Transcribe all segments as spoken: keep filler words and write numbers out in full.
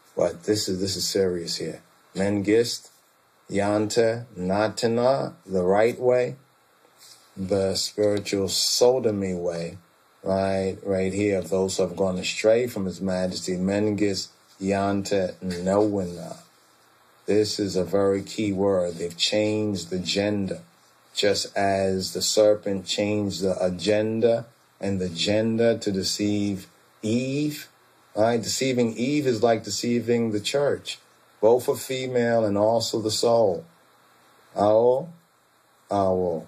But this is this is serious here. Mengist, Yanta, Natana, the right way, the spiritual sodomy way, right, right here, of those who have gone astray from His Majesty, Mengist, Yanta, Nowina. This is a very key word. They've changed the gender, just as the serpent changed the agenda and the gender to deceive Eve. Right? Deceiving Eve is like deceiving the church, both for female and also the soul. Ao, ao.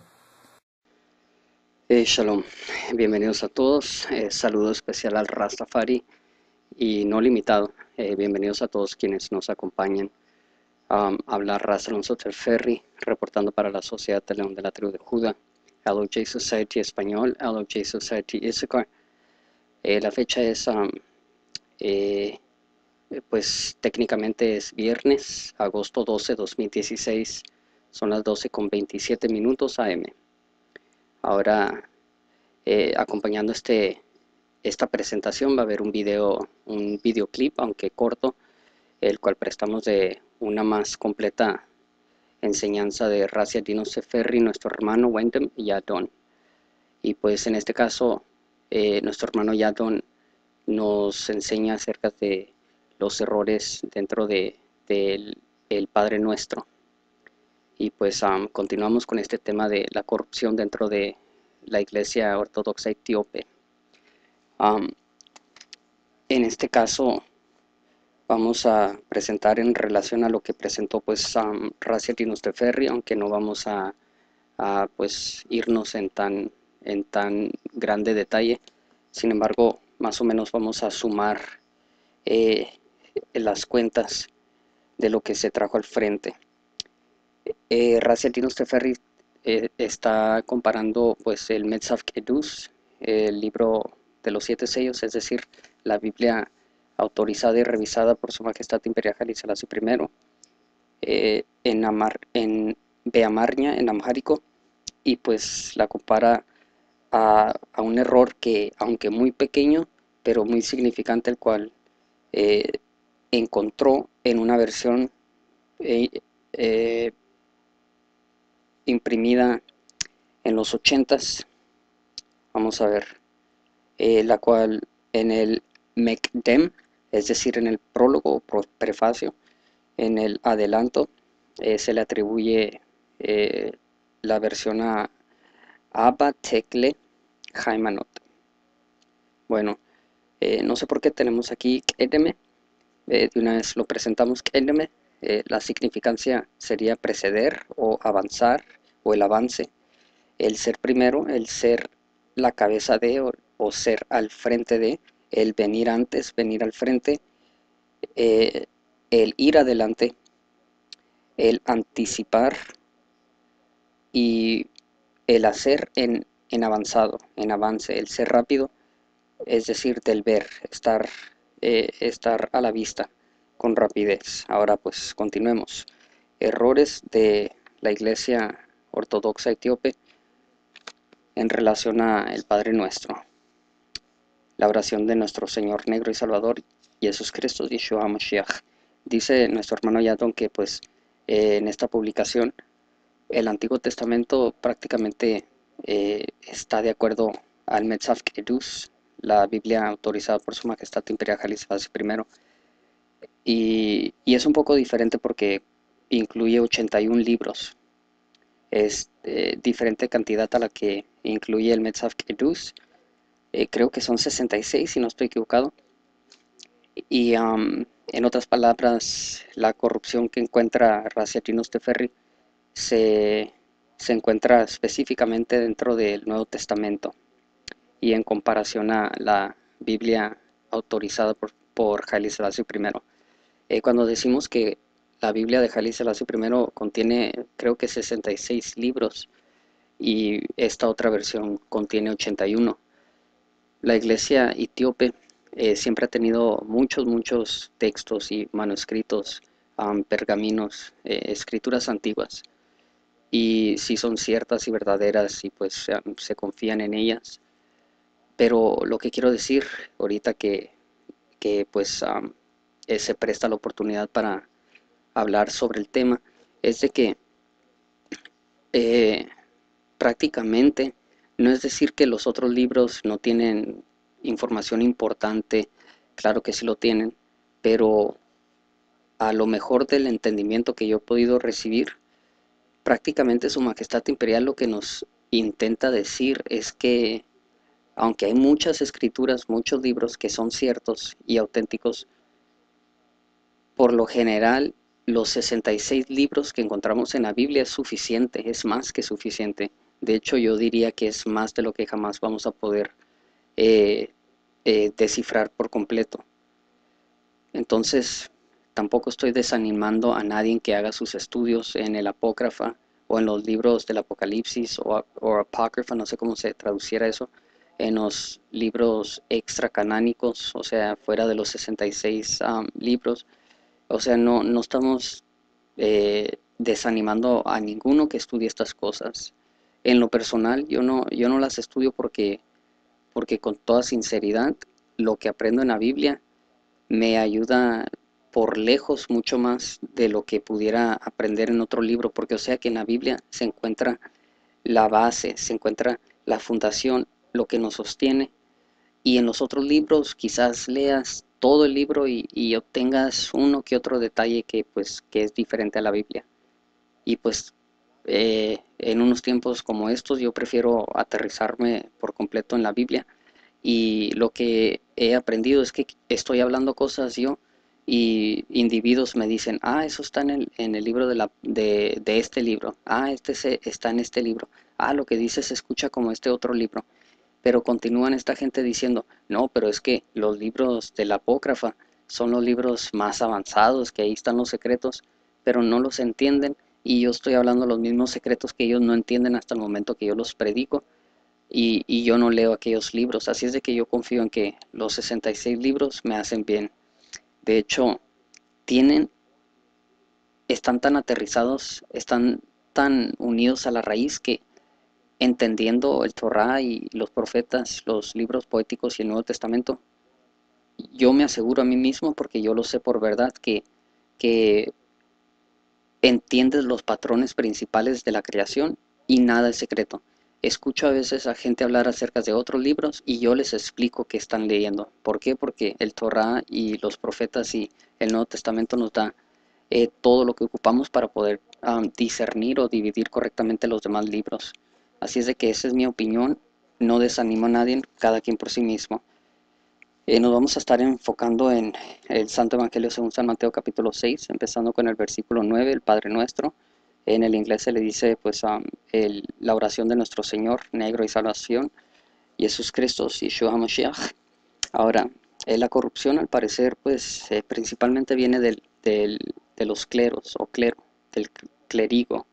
Eh, shalom, bienvenidos a todos. Eh, saludo especial al Rastafari y no limitado. Eh, bienvenidos a todos quienes nos acompañan. Um, habla Ras Alonso Ferry, reportando para la Sociedad de León de la Tribu de Judá, L O J Society Español, L O J Society Issachar. Eh, la fecha es, um, eh, pues técnicamente es viernes, agosto doce, dos mil dieciséis. Son las doce con veintisiete minutos A M. Ahora, eh, acompañando este, esta presentación va a haber un video, un videoclip, aunque corto, el cual prestamos de una más completa enseñanza de Rasia Dino Seferri, nuestro hermano Wendem Yadon. Y pues en este caso, eh, nuestro hermano Yadon nos enseña acerca de los errores dentro de, de el Padre Nuestro. Y pues um, continuamos con este tema de la corrupción dentro de la Iglesia Ortodoxa Etíope. Um, en este caso vamos a presentar en relación a lo que presentó pues um, Rasia Dino Seferri, aunque no vamos a, a pues irnos en tan, en tan grande detalle. Sin embargo, más o menos vamos a sumar eh, las cuentas de lo que se trajo al frente. Eh, Rasia Dino Seferri eh, está comparando pues el Metzaf Kedus, el libro de los siete sellos, es decir, la Biblia autorizada y revisada por Su Majestad Imperial Haile Selassie I, eh, en, Amar, en Beamarña, en amhárico, y pues la compara a, a un error que, aunque muy pequeño, pero muy significante, el cual eh, encontró en una versión eh, eh, imprimida en los ochentas, vamos a ver, eh, la cual en el Mekdem, es decir, en el prólogo o prefacio, en el adelanto, eh, se le atribuye eh, la versión a Abba Tekle Haimanot. Bueno, eh, no sé por qué tenemos aquí Kedeme, eh, de una vez lo presentamos Kedeme, eh, la significancia sería preceder o avanzar o el avance, el ser primero, el ser la cabeza de o, o ser al frente de, el venir antes, venir al frente, eh, el ir adelante, el anticipar y el hacer en, en avanzado, en avance, el ser rápido, es decir, del ver, estar, eh, estar a la vista con rapidez. Ahora pues continuemos. Errores de la Iglesia Ortodoxa Etíope en relación a el Padre Nuestro. La oración de nuestro Señor Negro y Salvador, Jesús Cristo, Yeshua Mashiach. Dice nuestro hermano Yadon que pues eh, en esta publicación el Antiguo Testamento prácticamente eh, está de acuerdo al Metzaf Kedus, la Biblia autorizada por Su Majestad Imperial Haile Selassie I, y, y es un poco diferente porque incluye ochenta y un libros. Es eh, diferente cantidad a la que incluye el Metzaf Kedus. Eh, creo que son sesenta y seis, si no estoy equivocado. Y um, en otras palabras, la corrupción que encuentra Rasia Dino Seferri se, se encuentra específicamente dentro del Nuevo Testamento y en comparación a la Biblia autorizada por, por Haile Selassie I. Eh, cuando decimos que la Biblia de Haile Selassie I contiene, creo que sesenta y seis libros, y esta otra versión contiene ochenta y uno. La iglesia etíope eh, siempre ha tenido muchos, muchos textos y manuscritos, um, pergaminos, eh, escrituras antiguas, y sí son ciertas y verdaderas y pues um, se confían en ellas. Pero lo que quiero decir ahorita que, que pues um, eh, se presta la oportunidad para hablar sobre el tema, es de que eh, prácticamente no es decir que los otros libros no tienen información importante, claro que sí lo tienen, pero a lo mejor del entendimiento que yo he podido recibir, prácticamente Su Majestad Imperial lo que nos intenta decir es que aunque hay muchas escrituras, muchos libros que son ciertos y auténticos, por lo general los sesenta y seis libros que encontramos en la Biblia es suficiente, es más que suficiente. De hecho, yo diría que es más de lo que jamás vamos a poder eh, eh, descifrar por completo. Entonces, tampoco estoy desanimando a nadie que haga sus estudios en el Apócrifa o en los libros del Apocalipsis o, o Apócrifa, no sé cómo se traduciera eso, en los libros extracanánicos, o sea, fuera de los sesenta y seis um, libros. O sea, no, no estamos eh, desanimando a ninguno que estudie estas cosas. En lo personal, yo no, yo no las estudio porque, porque con toda sinceridad, lo que aprendo en la Biblia me ayuda por lejos mucho más de lo que pudiera aprender en otro libro, porque o sea que en la Biblia se encuentra la base, se encuentra la fundación, lo que nos sostiene, y en los otros libros quizás leas todo el libro y, y obtengas uno que otro detalle que pues que es diferente a la Biblia. Y pues eh, en unos tiempos como estos yo prefiero aterrizarme por completo en la Biblia, y lo que he aprendido es que estoy hablando cosas yo y individuos me dicen, ah, eso está en el, en el libro de, la, de, de este libro, ah, este se, está en este libro, ah, lo que dice se escucha como este otro libro. Pero continúan esta gente diciendo, no, pero es que los libros del Apócrifa son los libros más avanzados, que ahí están los secretos, pero no los entienden, y yo estoy hablando los mismos secretos que ellos no entienden hasta el momento que yo los predico, y, y yo no leo aquellos libros. Así es de que yo confío en que los sesenta y seis libros me hacen bien. De hecho, tienen, están tan aterrizados, están tan unidos a la raíz que entendiendo el Torá y los profetas, los libros poéticos y el Nuevo Testamento, yo me aseguro a mí mismo, porque yo lo sé por verdad, que, que entiendes los patrones principales de la creación y nada es secreto. Escucho a veces a gente hablar acerca de otros libros y yo les explico qué están leyendo. ¿Por qué? Porque el Torá y los profetas y el Nuevo Testamento nos da eh, todo lo que ocupamos para poder um, discernir o dividir correctamente los demás libros. Así es de que esa es mi opinión, no desanimo a nadie, cada quien por sí mismo. Eh, nos vamos a estar enfocando en el Santo Evangelio según San Mateo capítulo seis, empezando con el versículo nueve, el Padre Nuestro. En el inglés se le dice pues um, el, la oración de nuestro Señor, negro y salvación, Jesús Cristo, Yeshua HaMashiach. Ahora, eh, la corrupción al parecer pues eh, principalmente viene del, del, de los cleros o clero, del clerigo.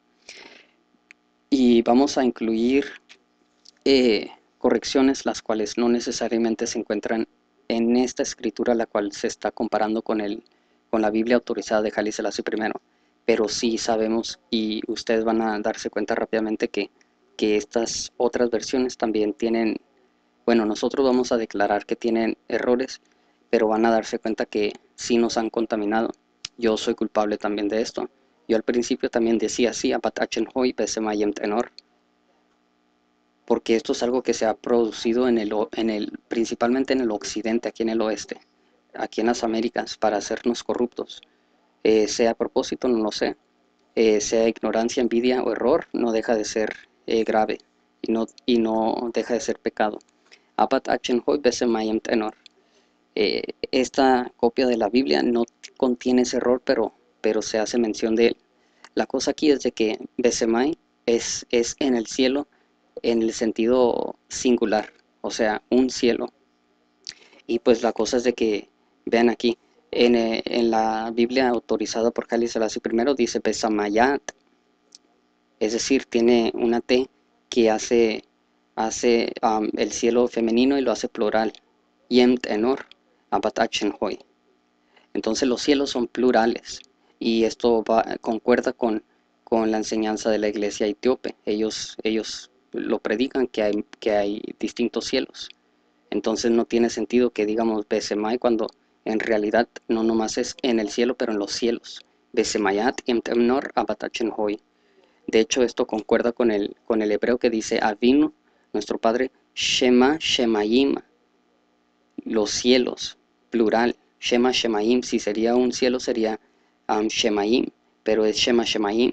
Y vamos a incluir eh, correcciones las cuales no necesariamente se encuentran en esta escritura, la cual se está comparando con, el, con la Biblia autorizada de Haile Selassie primero. Pero sí sabemos, y ustedes van a darse cuenta rápidamente que, que estas otras versiones también tienen, bueno, nosotros vamos a declarar que tienen errores, pero van a darse cuenta que sí nos han contaminado. Yo soy culpable también de esto. Yo al principio también decía así, apatachen hoy, pesemayem tenor, porque esto es algo que se ha producido en el, en el, principalmente en el occidente, aquí en el oeste, aquí en las Américas, para hacernos corruptos. Eh, sea a propósito, no lo sé, eh, sea ignorancia, envidia o error, no deja de ser eh, grave y no, y no deja de ser pecado. Apat achen hoy besemayem tenor. Eh, esta copia de la Biblia no contiene ese error, pero, pero se hace mención de él. La cosa aquí es de que besemai es, es en el cielo, en el sentido singular, o sea, un cielo. Y pues la cosa es de que, vean aquí, en, eh, en la Biblia autorizada por Haile Selassie primero dice Besamayat, es decir, tiene una T que hace, hace um, el cielo femenino y lo hace plural. Yem tenor, abatachen hoy. Entonces los cielos son plurales, y esto va, concuerda con, con la enseñanza de la iglesia etíope. Ellos, ellos lo predican, que hay, que hay distintos cielos. Entonces no tiene sentido que digamos Besemai cuando En realidad, no nomás es en el cielo, pero en los cielos. Besemayat im temnor abatachin hoy. De hecho, esto concuerda con el, con el hebreo que dice Avinu, nuestro Padre, Shema Shemayim, los cielos, plural. Shema Shemayim, si sería un cielo sería um, Shemayim, pero es Shema Shemayim.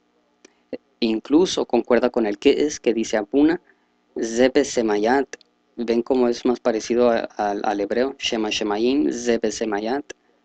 Incluso concuerda con el que es, que dice Abuna, Zebe Semayat. Ven cómo es más parecido a, a, al hebreo. Shema Shemayim, Zebe Semayat,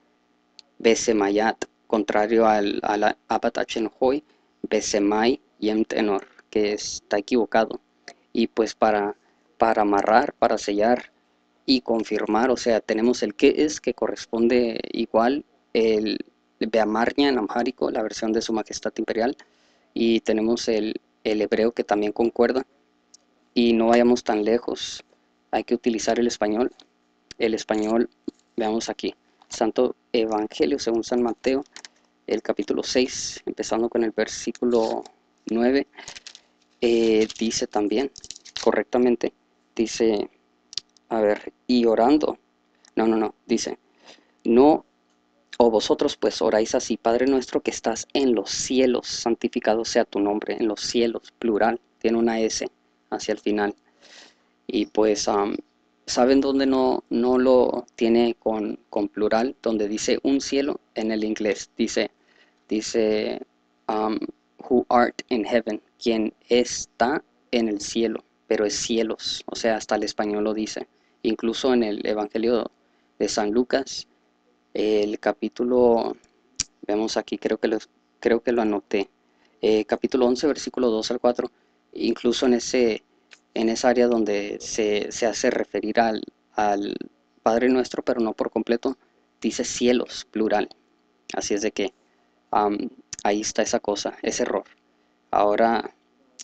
Besemayat, contrario al, al Abat Achenhoy, Besemay Yem Tenor, que está equivocado. Y pues para, para amarrar, para sellar y confirmar, o sea, tenemos el que es, que corresponde igual, el Beamarnia en amhárico, la versión de Su Majestad Imperial, y tenemos el, el hebreo que también concuerda, y no vayamos tan lejos, hay que utilizar el español. El español, veamos aquí, Santo Evangelio según San Mateo, el capítulo seis, empezando con el versículo nueve, eh, dice también, correctamente, dice, a ver, y orando, no, no, no, dice, no, o vosotros pues oráis así, Padre nuestro que estás en los cielos, santificado sea tu nombre, en los cielos, plural, tiene una S hacia el final. Y pues, um, ¿saben dónde no, no lo tiene con, con plural? Donde dice un cielo en el inglés. Dice, dice um, who art in heaven, quien está en el cielo, pero es cielos. O sea, hasta el español lo dice. Incluso en el Evangelio de San Lucas, el capítulo, vemos aquí, creo que lo, creo que lo anoté, eh, capítulo once, versículo dos al cuatro, incluso en ese, en esa área donde se, se hace referir al, al Padre Nuestro, pero no por completo, dice cielos, plural. Así es de que um, ahí está esa cosa, ese error. Ahora,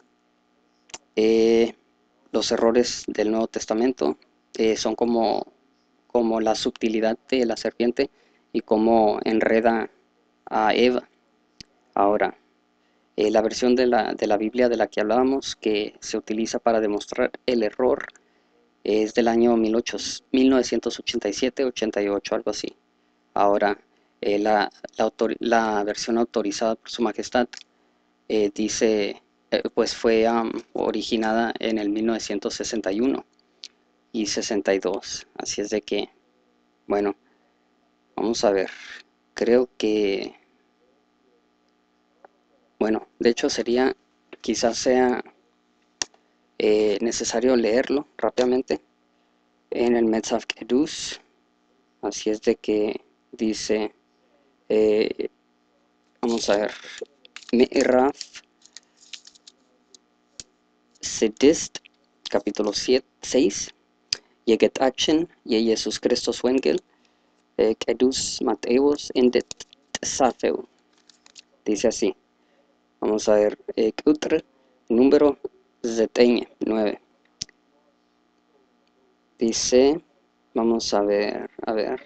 eh, los errores del Nuevo Testamento eh, son como, como la subtilidad de la serpiente y cómo enreda a Eva. Ahora, eh, la versión de la, de la Biblia de la que hablábamos, que se utiliza para demostrar el error, es del año mil novecientos ochenta y siete, ochenta y ocho, algo así. Ahora, eh, la, la, autor, la, versión autorizada por Su Majestad eh, dice, eh, pues fue um, originada en el mil novecientos sesenta y uno y sesenta y dos. Así es de que, bueno, vamos a ver. Creo que, bueno, de hecho sería, quizás sea eh, necesario leerlo rápidamente en el Metzav Kedus. Así es de que dice, eh, vamos a ver, Me'eraf Sedist, capítulo seis, Yeget Action, Ye Jesus Christus Wengel, eh, Kedus Mateus Indet Safeu. Dice así, vamos a ver, eh, Kutr, número Zeteñe, nueve. Dice, vamos a ver, a ver,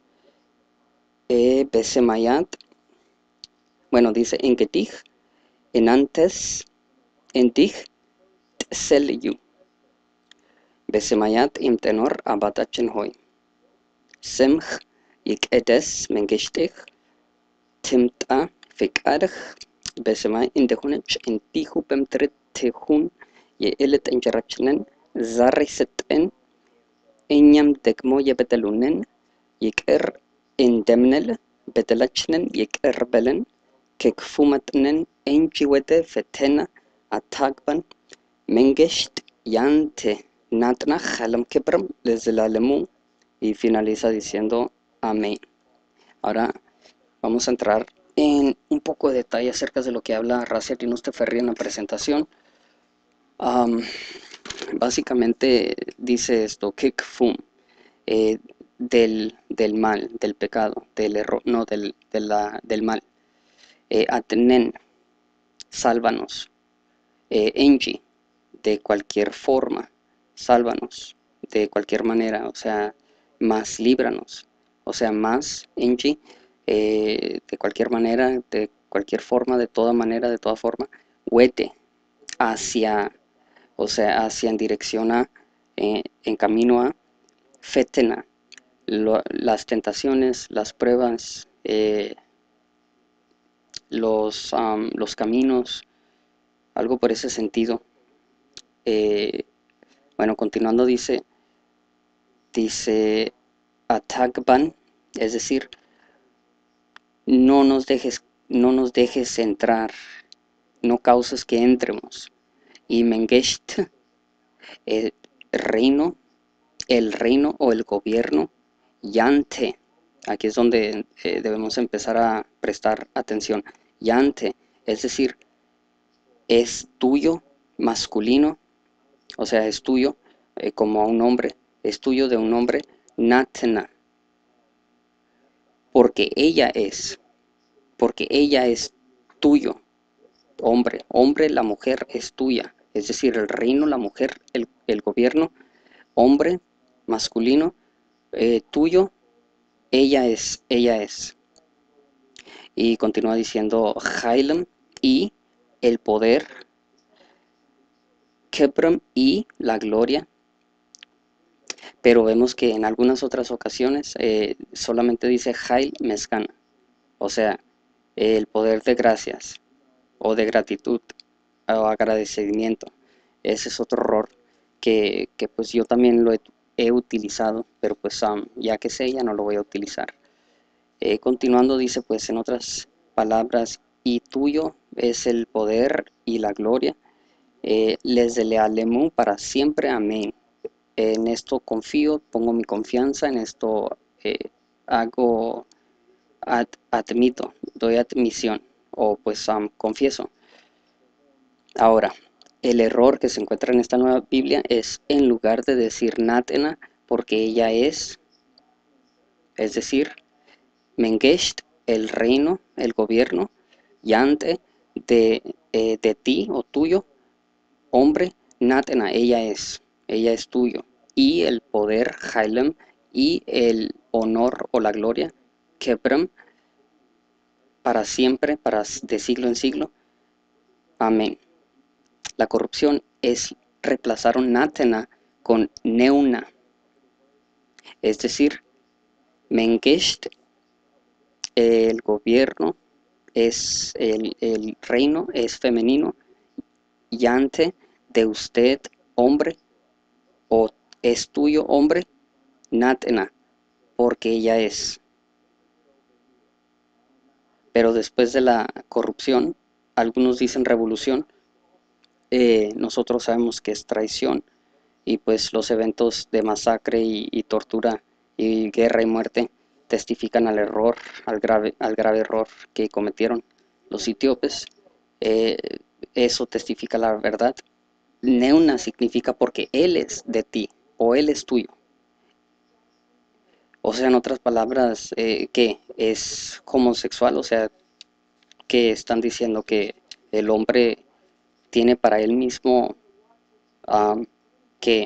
eh, Besemayat, bueno, dice, en Getij, en antes, en Tij, Tseliyu, Besemayat im tenor abatachen hoy, Semch, Yikedes, Mengeshtich, Timta, Fikarch, Besemay indehunech, en Tiju Pemtret Tejun, Ye Elet Enjarachnen, Zarri Seten, Enyam Dekmo Yebetelunen, Yiker Indemnel, Betelachnen, Yiker Belen, Kekfumatnen, Enchiwete Fetena, Atagban, Mengesht, Yante, Natna, Halam Kebram, Lezelalemu, y finaliza diciendo Amén. Ahora vamos a entrar en un poco de detalle acerca de lo que habla Raziel Rinus-Teferi en la presentación. Um, básicamente dice esto, Kekfum, eh, del, del mal, del pecado, del error, no, del, de la, del mal. Eh, Atenen, sálvanos. Eh, Enji, de cualquier forma, sálvanos, de cualquier manera, o sea, más líbranos, o sea, más Enji, eh, de cualquier manera, de cualquier forma, de toda manera, de toda forma, huete, hacia, o sea, hacia en dirección a, eh, en camino a, fetena, lo, las tentaciones, las pruebas, eh, los, um, los caminos, algo por ese sentido. Eh, bueno, continuando dice, dice Atakban, es decir, no nos dejes, no nos dejes entrar, no causes que entremos. Y Mengesht, el reino, el reino o el gobierno, Yante, aquí es donde eh, debemos empezar a prestar atención. Yante, es decir, es tuyo, masculino, o sea, es tuyo eh, como a un hombre, es tuyo de un hombre, Natna, porque ella es, porque ella es tuyo, hombre, hombre, la mujer es tuya, es decir, el reino, la mujer, el, el gobierno, hombre, masculino, eh, tuyo, ella es, ella es. Y continúa diciendo Hailem y el poder, Kebram y la gloria, pero vemos que en algunas otras ocasiones eh, solamente dice Hail Mezcana, o sea, el poder de gracias o de gratitud o agradecimiento. Ese es otro error que, que pues yo también lo he, he utilizado, pero pues um, ya que sé, ya no lo voy a utilizar. Eh, continuando dice pues en otras palabras, y tuyo es el poder y la gloria, eh, les de lealemu para siempre, amén. En esto confío, pongo mi confianza, en esto eh, hago, ad, admito, doy admisión, o pues um, confieso. Ahora, el error que se encuentra en esta nueva Biblia es en lugar de decir Natena, porque ella es, es decir, Mengesht, el reino, el gobierno, Yante, de, eh, de ti o tuyo, hombre, Natena, ella es, ella es tuyo. Y el poder, Hailem, y el honor o la gloria, Kebram, para siempre, para de siglo en siglo. Amén. La corrupción es reemplazaron Natena con Neuna, es decir, Mengesht, el gobierno, es el, el reino, es femenino, Yante, de usted, hombre, o es tuyo, hombre, Natena, porque ella es. Pero después de la corrupción, algunos dicen revolución, eh, nosotros sabemos que es traición, y pues los eventos de masacre y, y tortura y guerra y muerte testifican al error, al grave, al grave error que cometieron los etíopes. Eh, eso testifica la verdad. Neuna significa porque él es de ti o él es tuyo. O sea, en otras palabras, eh, ¿qué? Es homosexual, o sea, que están diciendo que el hombre tiene para él mismo um, que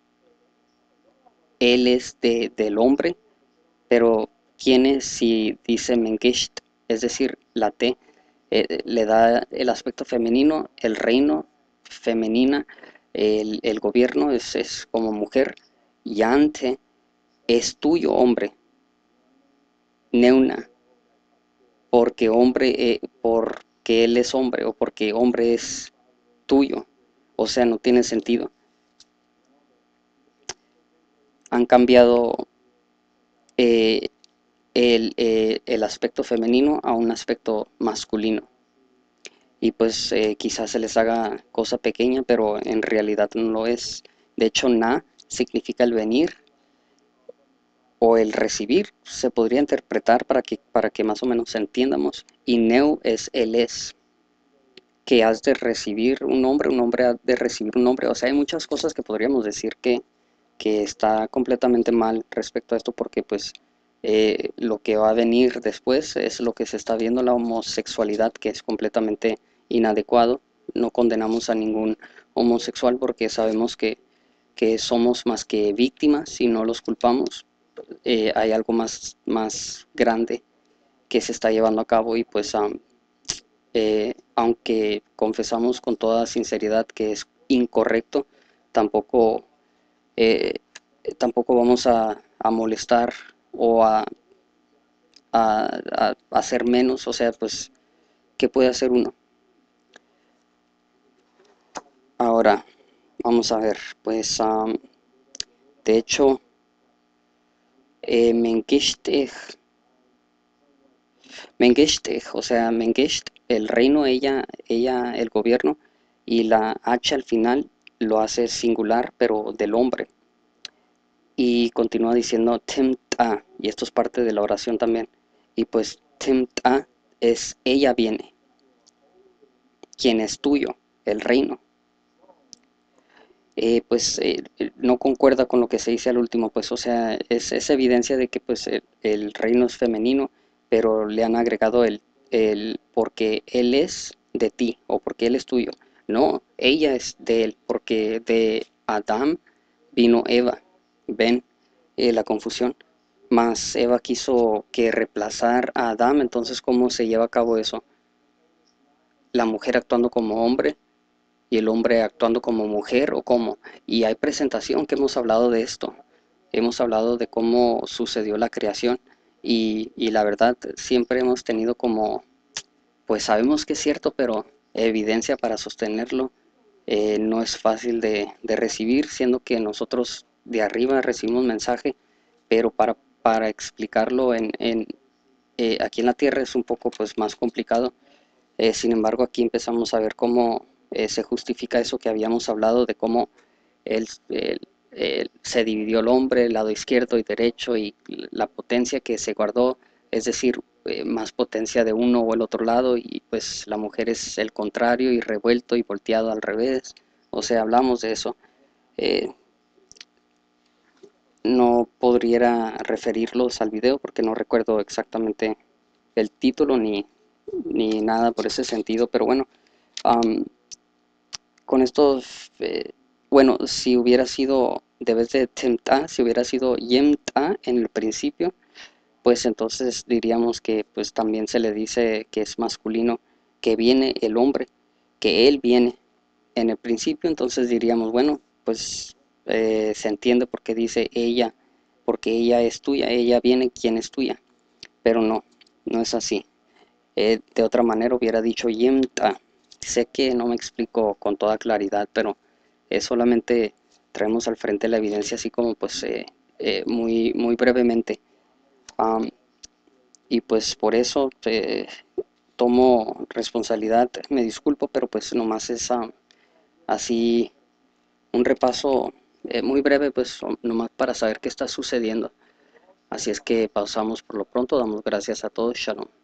él es de, del hombre, pero ¿quién es si dice Mengesht? Es decir, la T eh, le da el aspecto femenino, el reino femenina, el, el gobierno es, es como mujer, y ante es tuyo hombre, Neuna, porque hombre, eh, porque él es hombre o porque hombre es tuyo, o sea, no tiene sentido. Han cambiado eh, el, eh, el aspecto femenino a un aspecto masculino. Y pues eh, quizás se les haga cosa pequeña, pero en realidad no lo es. De hecho, na significa el venir o el recibir, se podría interpretar para que, para que más o menos entiendamos. Y neu es el es, que has de recibir un hombre, un hombre ha de recibir un hombre. O sea, hay muchas cosas que podríamos decir que, que está completamente mal respecto a esto, porque pues eh, lo que va a venir después es lo que se está viendo, la homosexualidad, que es completamente inadecuado. No condenamos a ningún homosexual porque sabemos que, que somos más que víctimas y no los culpamos. Eh, hay algo más, más grande que se está llevando a cabo, y pues um, eh, aunque confesamos con toda sinceridad que es incorrecto, tampoco, eh, tampoco vamos a, a molestar o a, a, a hacer menos, o sea, pues, ¿qué puede hacer uno? Ahora, vamos a ver, pues, um, de hecho, eh, Mengishteh, Mengishteh, o sea, Mengisht, el reino, ella, ella, el gobierno, y la H al final lo hace singular, pero del hombre. Y continúa diciendo Timta, y esto es parte de la oración también. Y pues Timta es ella viene, quien es tuyo, el reino. Eh, pues eh, no concuerda con lo que se dice al último, pues o sea, es, es evidencia de que pues el, el reino es femenino, pero le han agregado el, el porque él es de ti o porque él es tuyo. No, ella es de él, porque de Adán vino Eva. Ven eh, la confusión. Más Eva quiso que reemplazar a Adán, entonces ¿cómo se lleva a cabo eso? La mujer actuando como hombre y el hombre actuando como mujer o cómo. Y hay presentación que hemos hablado de esto. Hemos hablado de cómo sucedió la creación y, y la verdad siempre hemos tenido como, pues sabemos que es cierto, pero evidencia para sostenerlo eh, no es fácil de, de recibir, siendo que nosotros de arriba recibimos mensaje, pero para, para explicarlo en, en, eh, aquí en la tierra es un poco pues más complicado. Eh, sin embargo, aquí empezamos a ver cómo eh, se justifica eso que habíamos hablado de cómo él, él- él- se dividió el hombre, el lado izquierdo y derecho, y la potencia que se guardó, es decir, eh, más potencia de uno o el otro lado, y pues la mujer es el contrario y revuelto y volteado al revés. O sea, hablamos de eso. Eh, no podría referirlos al video porque no recuerdo exactamente el título ni, ni nada por ese sentido, pero bueno, um, con estos, eh, bueno, si hubiera sido, debes de Temta, si hubiera sido Yemta en el principio, pues entonces diríamos que pues también se le dice que es masculino, que viene el hombre, que él viene en el principio, entonces diríamos, bueno, pues eh, se entiende por qué dice ella, porque ella es tuya, ella viene quien es tuya, pero no, no es así. Eh, de otra manera hubiera dicho Yemta. Sé que no me explico con toda claridad, pero es solamente traemos al frente la evidencia así como pues eh, eh, muy, muy brevemente. Um, y pues por eso eh, tomo responsabilidad, me disculpo, pero pues nomás es uh, así un repaso eh, muy breve, pues nomás para saber qué está sucediendo. Así es que pausamos por lo pronto, damos gracias a todos, shalom.